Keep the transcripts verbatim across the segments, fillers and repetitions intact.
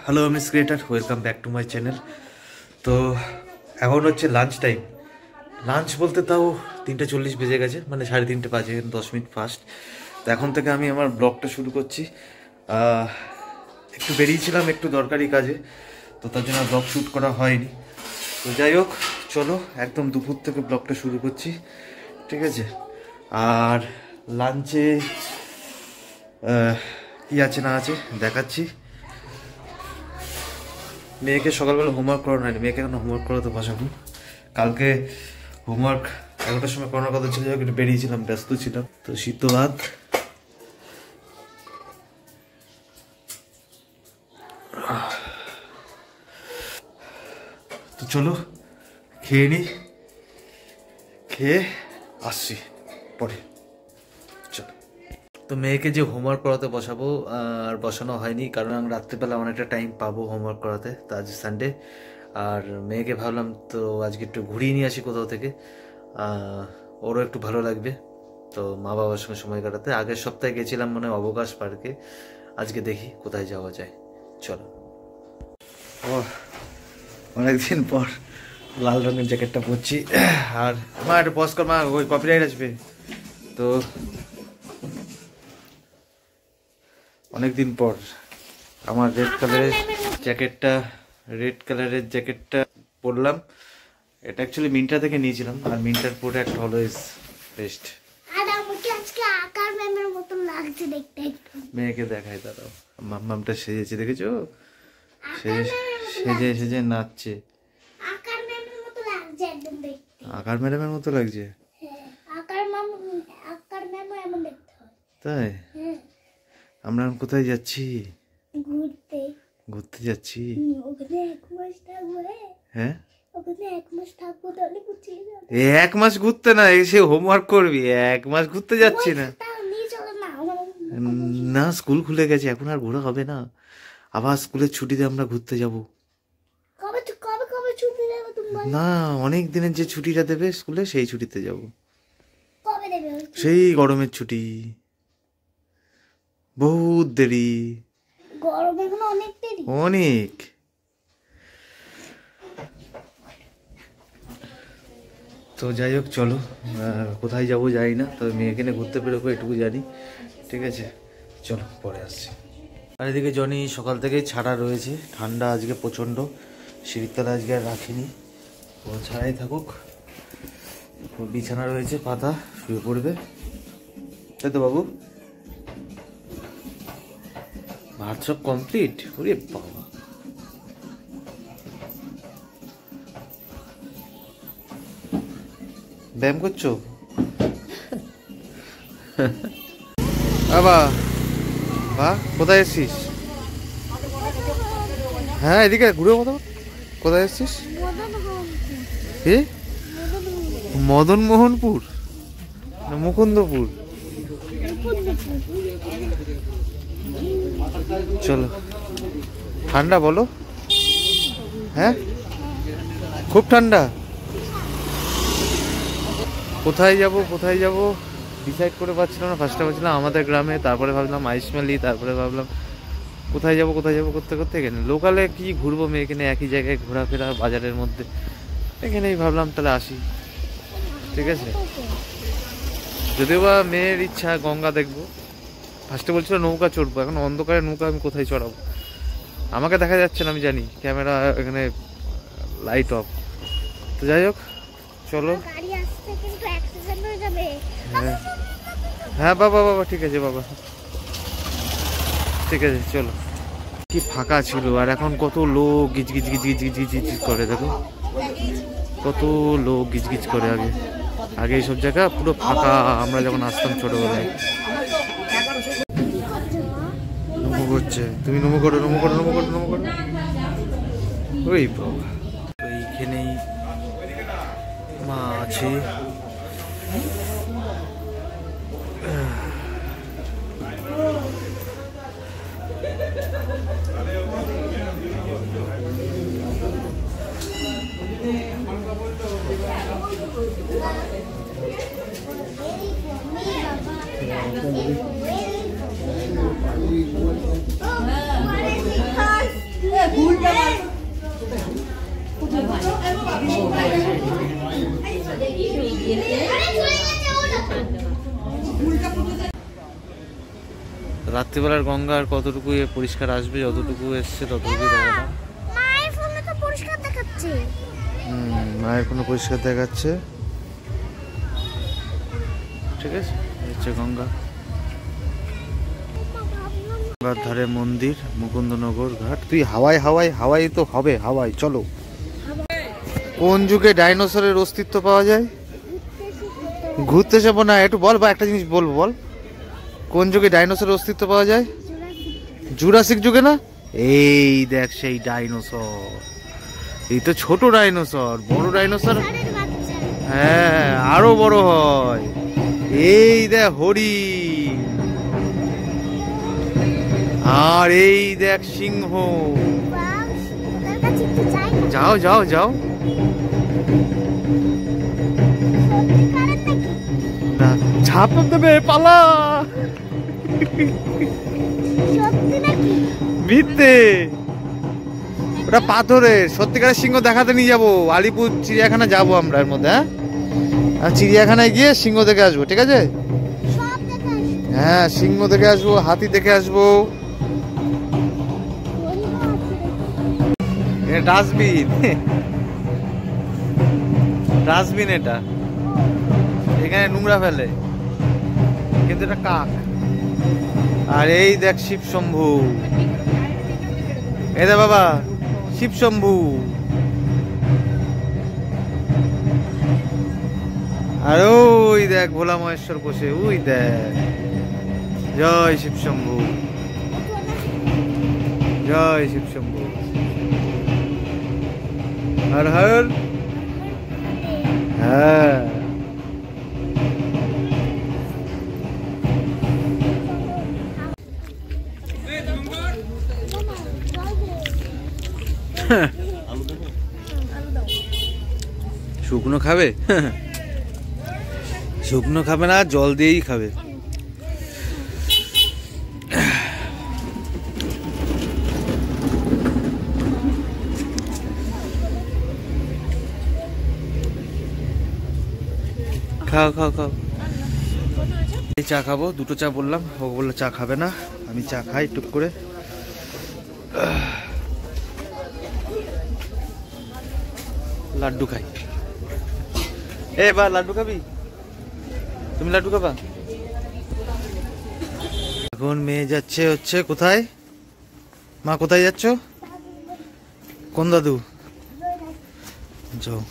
Hello miss creator, welcome back to my channel. তো এখন হচ্ছে লাঞ্চ টাইম। লাঞ্চ বলতে তাও তিনটে চল্লিশ বেজে গেছে, মানে সাড়ে তিনটে বাজে, দশ মিনিট ফাস্ট। তো এখন থেকে আমি আমার ব্লগটা শুরু করছি। একটু বেরিয়েছিলাম একটু দরকারি কাজে, তো তার জন্য ব্লগ শ্যুট করা হয়নি। তো যাই হোক, চলো একদম দুপুর থেকে ব্লগটা শুরু করছি, ঠিক আছে? আর লাঞ্চে কী আছে না আছে দেখাচ্ছি। মেয়েকে সকালবেলা হোমওয়ার্ক করানো হয়নি, মেয়েকে এখন হোমওয়ার্ক করাতে বসাবো। কালকে হোমওয়ার্ক এগারোটার সময় করানোর কথা ছিল, একটু বেরিয়েছিলাম, ব্যস্ত ছিলাম। তো সিদ্ধ ভাত, তো চলো খেয়ে নিই, খেয়ে আসছি পরে। চলো, তো মেয়েকে যে হোমওয়ার্ক করাতে বসাবো আর বসানো হয়নি, কারণ আমি রাত্রিবেলা অনেকটা টাইম পাবো হোমওয়ার্ক করাতে। তো আজ সানডে, আর মেয়েকে ভাবলাম তো আজকে একটু ঘুরিয়ে নিয়ে আসি কোথাও থেকে, ওরও একটু ভালো লাগবে। তো মা বাবার সঙ্গে সময় কাটাতে আগের সপ্তাহে গেছিলাম মনে হয় অবকাশ পার্কে, আজকে দেখি কোথায় যাওয়া যায়। চলো। ও অনেকদিন পর লাল রঙের জ্যাকেটটা পরছি। আর মা একটু পজ কর, মা ওই কপিরাইট আসবে। তো অনেকদিন পর আমার রেড কালারের জ্যাকেটটা রেড কালারের জ্যাকেটটা পরলাম। এটা অ্যাকচুয়ালি মিন্ট্রা থেকে নিয়েছিলাম, আর মিন্ট্রার পরে একটা অলওয়েজ বেস্ট। আর আমাকে আজকে আকার ম্যামের মতন লাগছে দেখতে। মেয়েকে দেখাই দাঁড়াও, মাম্মামটা সেজেছে দেখেছো? সেজে সেজে সেজে নাচছে। আকার ম্যামের মতো লাগছে একদম দেখতে। আকার ম্যাডামের মতো লাগছে? হ্যাঁ, আকার ম্যাম আকার ম্যামও এমন দেখতে হয়। তাই? হ্যাঁ। আমরা কোথায় যাচ্ছি? ঘুরতে। ঘুরতে যাচ্ছি। ওখানে এক মাস থাকবো। হ্যাঁ, ওখানে এক মাস থাকবো, তাহলে গুছিয়ে যাবো। এক মাস ঘুরতে না, এসে হোমওয়ার্ক করবি। এক মাস ঘুরতে যাচ্ছি না। নিয়ে চলো না। না, স্কুল খুলে গেছে, এখন আর ঘোরা হবে না। আবার স্কুলের ছুটিতে আমরা ঘুরতে যাব। কবে কবে কবে ছুটি দেবে তুমি বলো? না, অনেক দিনের যে ছুটিটা দেবে স্কুলে, সেই ছুটিতে যাব। কবে দেবে? সেই গরমের ছুটি, বহুত দেরি। গরম এখন অনেক দেরি। অনেক। তো যাই হোক, চলো কোথায় যাবো জানি না, তবে মেয়েকে নিয়ে ঘুরতে বেরোবো এটুকু জানি, ঠিক আছে? চলো পরে আসছি। আর এদিকে জনি সকাল থেকেই ছাড়া রয়েছে, ঠান্ডা আজকে প্রচণ্ড। সিঁড়ির তলা আজকে আর রাখিনি, ও ছাড়াই থাকুক। বিছানা রয়েছে পাতা, শুয়ে পড়বে, তাই তো বাবু? ভাত সব কমপ্লিট? ওরে বাবা, ব্যায়াম করছো? বাবা বা কোথায় এসছিস? হ্যাঁ, এদিকে ঘুরে কথা। কোথায় এসছিস? কি? মদন মোহনপুর না মুকুন্দপুর? চলো। ঠান্ডা বলো? হ্যাঁ, খুব ঠান্ডা। কোথায় যাব কোথায় যাব ডিসাইড করে পাচ্ছিলাম না। ফার্স্টে ভাবছিলাম আমাদের গ্রামে, তারপরে ভাবলাম আইসমালি, তারপরে ভাবলাম কোথায় যাব কোথায় যাব করতে করতে এখানে লোকালে কি ঘুরবো মেয়েকে নিয়ে, একই জায়গায় ঘোরাফেরা বাজারের মধ্যে, এখানেই ভাবলাম তাহলে আসি, ঠিক আছে? যদিও বা মেয়ের ইচ্ছা গঙ্গা দেখবো। ফার্স্টে বলছিল নৌকা চড়বো, এখন অন্ধকারে নৌকা আমি কোথায় চড়াবো? আমাকে দেখা যাচ্ছে না, আমি জানি, ক্যামেরা এখানে লাইট অফ। তো যাই হোক, চলো। হ্যাঁ হ্যাঁ বাবা বাবা ঠিক আছে বাবা, ঠিক আছে চলো। কি ফাঁকা ছিল, আর এখন কত লোক গিজ গিজ গিজ গিজ গিজ গিজ করে, দেখো কত লোক গিজ গিজ করে। আগে আগে এইসব জায়গা পুরো ফাঁকা, আমরা যখন আসতাম ছোটবেলায়। নমো করছে, তুমি নমো করো নমো করো নমো করো নমো করো। ওই বাবা, এইখানেই মা আছে। রাত্রিবেলার গঙ্গা আর কতটুকু পরিষ্কার আসবে, যতটুকু এসছে ততটুকু দেখা না। মায়ের ফোনে তো পরিষ্কার দেখাচ্ছে। হুম, মায়ের ফোনে পরিষ্কার দেখাচ্ছে। ঠিক আছে, হচ্ছে গঙ্গা। গঙ্গার ধারে মন্দির, মুকুন্দনগর ঘাট। তুই হাওয়াই হাওয়াই হাওয়াই তো হবে, হাওয়াই। চলো। কোন যুগে ডাইনোসরের অস্তিত্ব পাওয়া যায়? ঘুরতে যাবো না, একটু বল, বা একটা জিনিস বলবো, বল। কোন যুগে ডাইনোসরের অস্তিত্ব পাওয়া যায়? জুরাসিক যুগে না? এই দেখ সেই ডাইনোসর। এই তো ছোট ডাইনোসর, বড় ডাইনোসর হ্যাঁ আরো বড় হয়। এই দেখ হরিণ, আর এই দেখ সিংহ। যাও যাও যাও। না, ঝাঁপ দেবে, পালা। মিথ্যে, ওটা পাথরের। সত্যিকারের সিংহ দেখাতে নিয়ে যাবো, আলিপুর চিড়িয়াখানা যাবো আমরা এর মধ্যে। হ্যাঁ, চিড়িয়াখানায় গিয়ে সিংহ দেখে আসবো, ঠিক আছে? হ্যাঁ, সিংহ দেখে আসবো, হাতি দেখে আসবো। ডাস্টবিন, ডাস্টবিন এটা, এখানে নোংরা ফেলে, কিন্তু এটা কাক। আর এই দেখ শিব শম্ভু, এই দেখ বাবা শিব শম্ভু। আর ওই দেখ ভোলা মহেশ্বর বসে, ওই দেখ। জয় শিব শম্ভু, জয় শিব শম্ভু, হর হর। হ্যাঁ, শুকনো খাবে? শুকনো খাবে না, জল দিয়েই খাবে। খাও খাও খাও। এই চা খাবো, দুটো চা বললাম, ও বললো চা খাবে না। আমি চা খাই টুক করে। লাড্ডু খাই। এ বা লাড্ডু খাবি? তুমি লাড্ডু খাবা? এখন মেয়ে যাচ্ছে হচ্ছে কোথায়? মা কোথায় যাচ্ছ? কোন দাদু? যাও।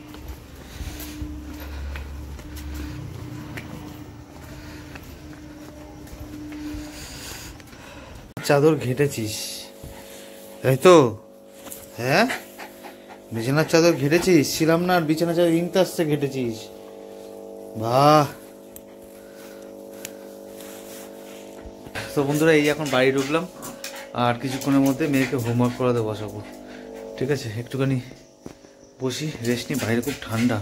চাদর ঘেটেছিস তাই তো? হ্যাঁ, বিছানার চাদর ঘেটেছিস? ছিলাম না, আর বিছানার চাদর ইনতে আসছে ঘেটেছিস। বাহ। তো বন্ধুরা, এই এখন বাড়ি ঢুকলাম, আর কিছুক্ষণের মধ্যে মেয়েকে হোমওয়ার্ক করাতে বসাবো। ঠিক আছে, একটুখানি বসি, রেস্ট নিই, বাইরে খুব ঠান্ডা।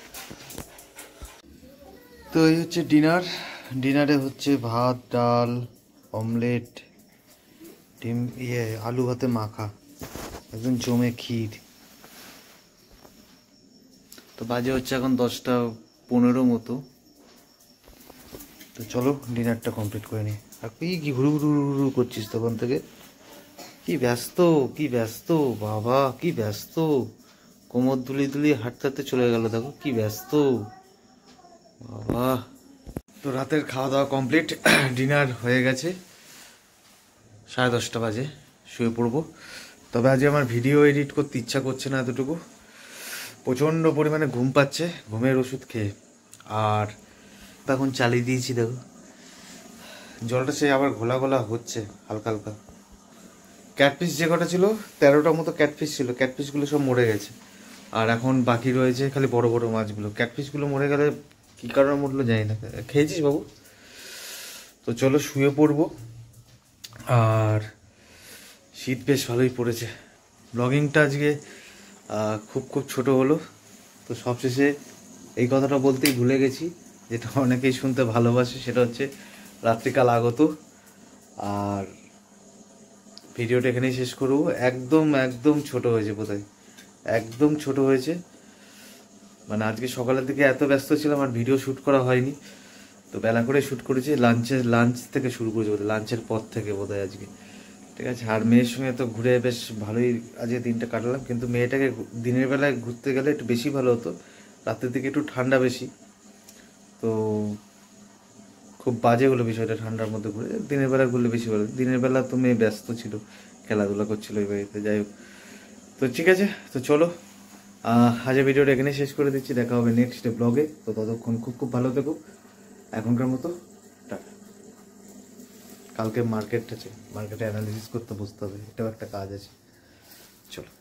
তো এই হচ্ছে ডিনার। ডিনারে হচ্ছে ভাত, ডাল, অমলেট, ডিম, ইয়ে আলু ভাতে মাখা, একদম জমে ক্ষীর। তো বাজে হচ্ছে এখন দশটা পনেরো মতো। তো চলো ডিনারটা কমপ্লিট করে নিই। আর কি কি ঘুরু ঘুরু ঘুরু করছিস তখন থেকে? কি ব্যস্ত, কি ব্যস্ত বাবা, কি ব্যস্ত। কোমর দুলি দুলি হাঁটতে হাঁটতে চলে গেল, দেখো কি ব্যস্ত বাবা। তো রাতের খাওয়া দাওয়া কমপ্লিট, ডিনার হয়ে গেছে, সাড়ে দশটা বাজে, শুয়ে পড়বো। তবে আজ আমার ভিডিও এডিট করতে ইচ্ছা করছে না এতটুকু, প্রচণ্ড পরিমাণে ঘুম পাচ্ছে, ঘুমের ওষুধ খেয়ে। আর তখন চালিয়ে দিয়েছি, দেখো জলটা সে আবার ঘোলা ঘোলা হচ্ছে হালকা হালকা। ক্যাটফিশ যে কটা ছিল, তেরোটার মতো ক্যাটফিশ ছিল, ক্যাটফিশগুলো সব মরে গেছে। আর এখন বাকি রয়েছে খালি বড় বড় মাছগুলো। ক্যাটফিশগুলো মরে গেলে কী কারণে মরলো জানি না। খেয়েছিস বাবু? তো চলো শুয়ে পড়বো। আর শীত বেশ ভালোই পড়েছে। ব্লগিংটা আজকে খুব খুব ছোট হলো। তো সবশেষে এই কথাটা বলতেই ভুলে গেছি, যেটা অনেকেই শুনতে ভালোবাসে, সেটা হচ্ছে রাত্রিকাল আগত। আর ভিডিওটা এখানেই শেষ করবো। একদম একদম ছোট হয়েছে বোধহয়, একদম ছোট হয়েছে। মানে আজকে সকালের দিকে এত ব্যস্ত ছিলাম আর ভিডিও শ্যুট করা হয়নি, তো বেলা করে শ্যুট করেছি। লাঞ্চের লাঞ্চ থেকে শুরু করেছি বোধহয়, লাঞ্চের পর থেকে বোধহয় আজকে। ঠিক আছে, আর মেয়ের সঙ্গে তো ঘুরে বেশ ভালোই আজকে দিনটা কাটালাম, কিন্তু মেয়েটাকে দিনের বেলায় ঘুরতে গেলে একটু বেশি ভালো হতো, রাতের দিকে একটু ঠান্ডা বেশি, তো খুব বাজে হলো বিষয়টা। ঠান্ডার মধ্যে ঘুরে দিনের বেলা ঘুরলে বেশি ভালো। দিনের বেলা তো মেয়ে ব্যস্ত ছিল, খেলাধুলা করছিল এই বাড়িতে। যাই হোক, তো ঠিক আছে, তো চলো আজকে ভিডিওটা এখানে শেষ করে দিচ্ছি। দেখা হবে নেক্সট ব্লগে। তো ততক্ষণ খুব খুব ভালো থেকো। এখনকার মতো টাটা। কালকে মার্কেট আছে, মার্কেটে অ্যানালিসিস করতে বসতে হবে, এটাও একটা কাজ আছে। চলো।